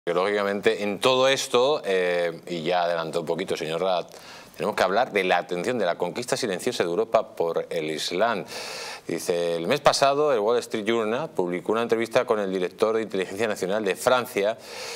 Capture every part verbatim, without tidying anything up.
Lógicamente, en todo esto, eh, y ya adelantó un poquito, señor Raad, tenemos que hablar de la atención, de la conquista silenciosa de Europa por el Islam. Dice, el mes pasado el Wall Street Journal publicó una entrevista con el director de Inteligencia Nacional de Francia,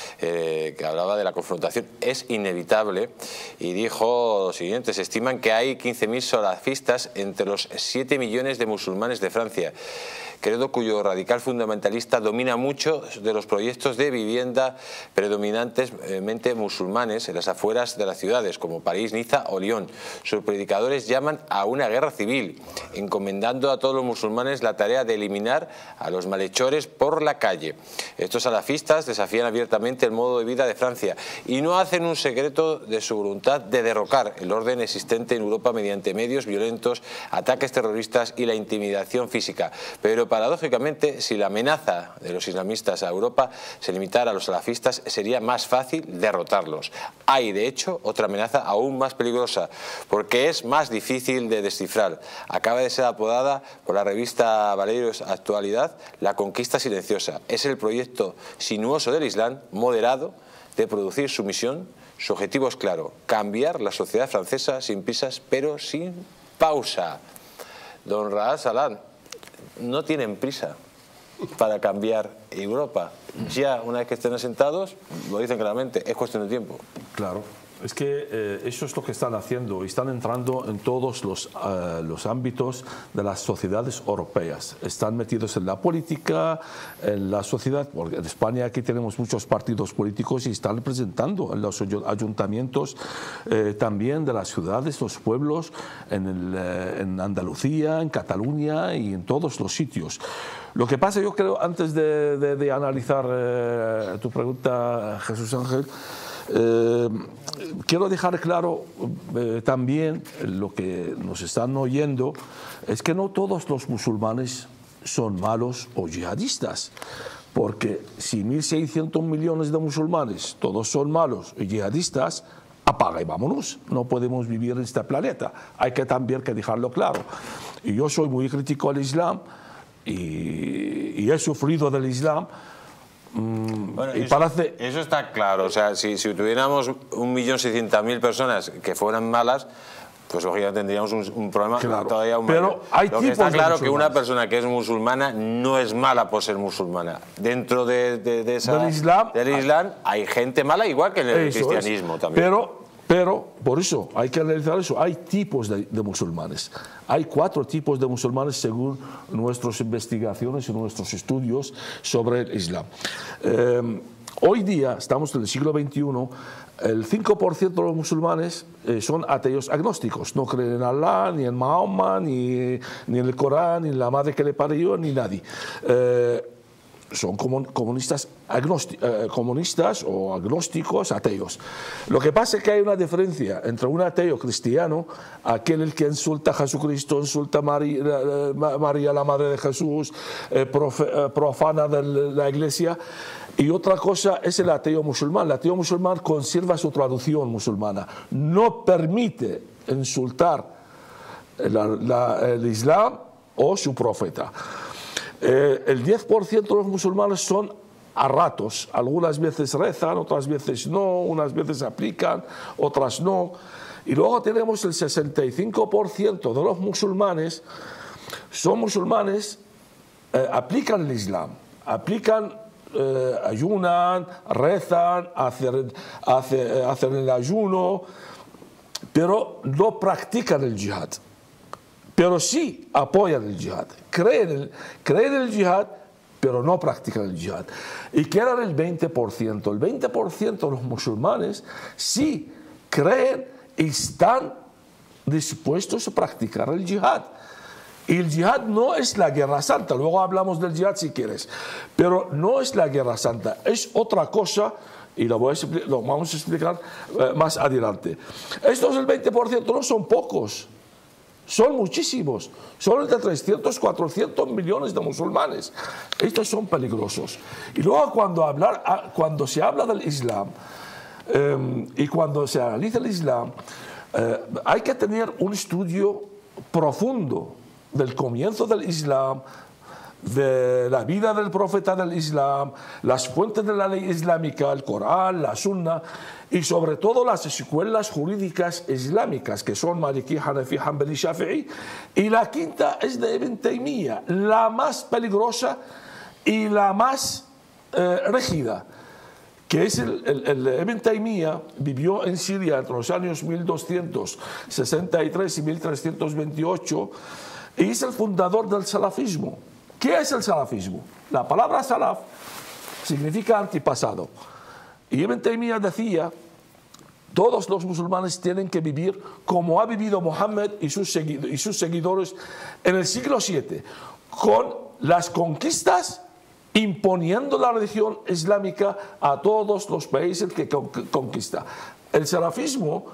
eh, que hablaba de la confrontación. Es inevitable, y dijo lo siguiente: se estiman que hay quince mil salafistas entre los siete millones de musulmanes de Francia, credo cuyo radical fundamentalista domina muchos de los proyectos de vivienda predominantemente musulmanes en las afueras de las ciudades como París, Niza o Lyon. Sus predicadores llaman a una guerra civil, encomendando a todos los musulmanes la tarea de eliminar a los malhechores por la calle. Estos salafistas desafían abiertamente el modo de vida de Francia y no hacen un secreto de su voluntad de derrocar el orden existente en Europa mediante medios violentos, ataques terroristas y la intimidación física. Pero paradójicamente, si la amenaza de los islamistas a Europa se limitara a los salafistas, sería más fácil derrotarlos. Hay, de hecho, otra amenaza aún más peligrosa, porque es más difícil de descifrar. Acaba de ser apodada por la revista Valerios Actualidad la conquista silenciosa. Es el proyecto sinuoso del Islam, moderado, de producir sumisión. Su objetivo es claro: cambiar la sociedad francesa sin prisas, pero sin pausa. Don Raad Salan, no tienen prisa para cambiar Europa. Ya, una vez que estén asentados, lo dicen claramente, es cuestión de tiempo. Claro, es que eh, eso es lo que están haciendo, y están entrando en todos los, uh, los ámbitos de las sociedades europeas. Están metidos en la política, en la sociedad, porque en España aquí tenemos muchos partidos políticos y están representando en los ayuntamientos eh, también de las ciudades, los pueblos, en, el, eh, en Andalucía, en Cataluña y en todos los sitios. Lo que pasa, yo creo, antes de, de, de analizar eh, tu pregunta, Jesús Ángel, Eh, quiero dejar claro eh, también lo que nos están oyendo, es que no todos los musulmanes son malos o yihadistas, porque si mil seiscientos millones de musulmanes todos son malos y yihadistas, apaga y vámonos, no podemos vivir en este planeta, hay que también que dejarlo claro. Y yo soy muy crítico al Islam y, y he sufrido del Islam. Bueno, y eso, parece... eso está claro. O sea, si, si tuviéramos un millón seiscientas mil personas que fueran malas, pues lógicamente tendríamos un, un problema claro, todavía aún pero mayor. hay Lo que está claro que una musulmanes. persona que es musulmana no es mala por ser musulmana. Dentro de, de, de esa, del Islam, del Islam hay, hay gente mala, igual que en el cristianismo es. también. Pero, pero, por eso, hay que analizar eso. Hay tipos de, de musulmanes. Hay cuatro tipos de musulmanes según nuestras investigaciones y nuestros estudios sobre el Islam. Eh, hoy día, estamos en el siglo veintiuno, el cinco por ciento de los musulmanes eh, son ateos agnósticos. No creen en Allah, ni en Mahoma, ni, ni en el Corán, ni en la madre que le parió, ni nadie. Eh, son comunistas, eh, comunistas o agnósticos, ateos. Lo que pasa es que hay una diferencia entre un ateo cristiano, aquel el que insulta a Jesucristo, insulta a María, María la Madre de Jesús, eh, profe, eh, profana de la Iglesia, y otra cosa es el ateo musulmán. El ateo musulmán conserva su traducción musulmana, no permite insultar la, la, el Islam o su profeta. Eh, el diez por ciento de los musulmanes son a ratos, algunas veces rezan, otras veces no, unas veces aplican, otras no. Y luego tenemos el sesenta y cinco por ciento de los musulmanes, son musulmanes, eh, aplican el Islam, aplican, eh, ayunan, rezan, hacen, hacen, hacen el ayuno, pero no practican el yihad. Pero sí apoyan el yihad, creen, el, creen el yihad, pero no practican el yihad. Y quedan el veinte por ciento. El veinte por ciento de los musulmanes sí creen y están dispuestos a practicar el yihad. Y el yihad no es la guerra santa, luego hablamos del yihad si quieres, pero no es la guerra santa, es otra cosa. Y lo, voy a lo vamos a explicar eh, más adelante. Estos el veinte por ciento no son pocos. Son muchísimos, son entre trescientos, cuatrocientos millones de musulmanes. Estos son peligrosos. Y luego cuando, hablar, cuando se habla del Islam eh, y cuando se analiza el Islam, eh, hay que tener un estudio profundo del comienzo del Islam, de la vida del profeta del Islam, las fuentes de la ley islámica, el Corán, la Sunna y sobre todo las escuelas jurídicas islámicas que son Maliki, Hanafi, Hanbali, Shafi'i, y la quinta es de Ibn Taymiyyah, la más peligrosa y la más eh, rígida, que es el, el, el Ibn Taymiyyah vivió en Siria entre los años mil doscientos sesenta y tres y mil trescientos veintiocho y es el fundador del salafismo. ¿Qué es el salafismo? La palabra salaf significa antipasado. Y Ibn Taymiyyah decía, todos los musulmanes tienen que vivir como ha vivido Mohammed y sus, y sus seguidores en el siglo siete, con las conquistas, imponiendo la religión islámica a todos los países que conquista. El salafismo,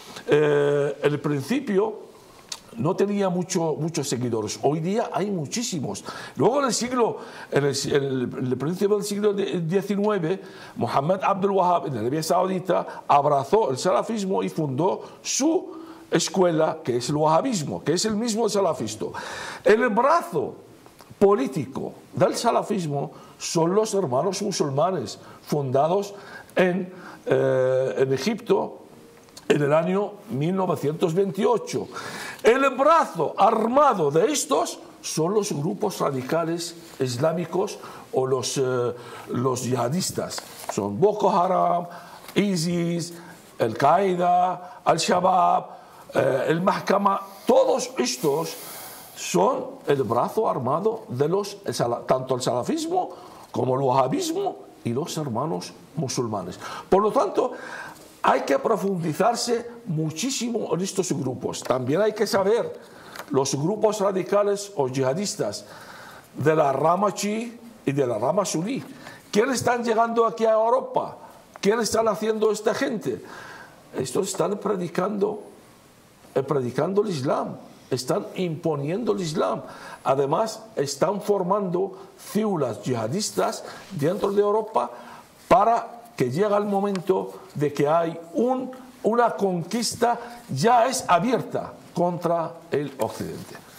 eh, el principio, no tenía mucho, muchos seguidores. Hoy día hay muchísimos. Luego en el siglo, en el, en el, en el principio del siglo diecinueve, Muhammad Abdul Wahhab en Arabia Saudita abrazó el salafismo y fundó su escuela, que es el wahabismo, que es el mismo salafismo. El brazo político del salafismo son los hermanos musulmanes, fundados en, eh, en Egipto en el año mil novecientos veintiocho. El brazo armado de estos son los grupos radicales islámicos o los, eh, los yihadistas. Son Boko Haram, ISIS, Al-Qaeda, Al-Shabaab, eh, el Mahkama. Todos estos son el brazo armado de los, tanto el salafismo como el wahabismo y los hermanos musulmanes. Por lo tanto, hay que profundizarse muchísimo en estos grupos. También hay que saber los grupos radicales o yihadistas de la rama chií y de la rama suní. ¿Quiénes están llegando aquí a Europa? ¿Quiénes están haciendo esta gente? Estos están predicando, eh, predicando el Islam, están imponiendo el Islam. Además, están formando células yihadistas dentro de Europa para que llega el momento de que hay un, una conquista ya es abierta contra el Occidente.